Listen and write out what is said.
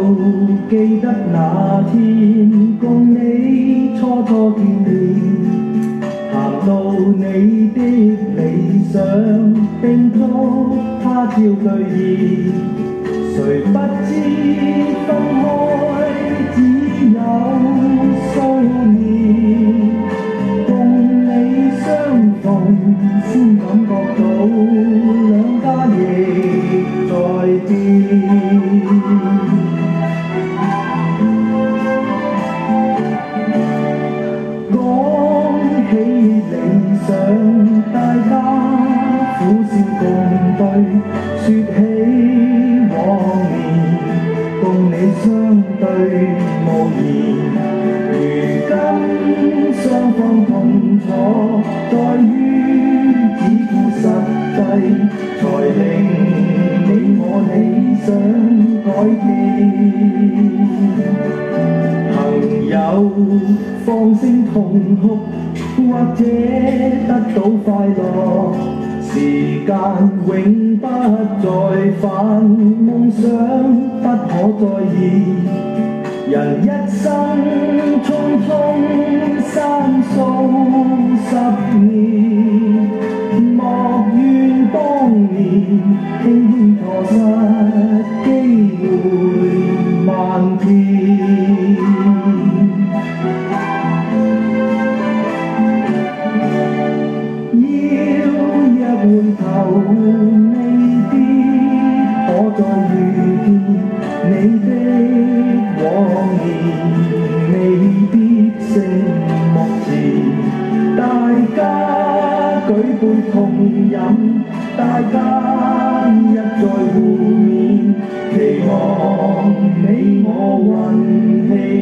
記得那天共你初見面，行到你的理想，並祝他朝兌現。誰不知分開只有數年，共你相逢先感覺到兩家亦在變。大家苦笑共對，說起往年，共你相對無言。如今雙方痛楚，在於只顧實際，才令你我理想改變。朋友放聲痛哭，或者得到快樂，時間永不再返，夢想不可再現。人一生匆匆生數10年，莫怨當年輕輕錯失機會萬遍。回頭未必可再遇見你的往年，未必勝目前。大家舉杯痛飲，大家一再互勉，期望你我運氣。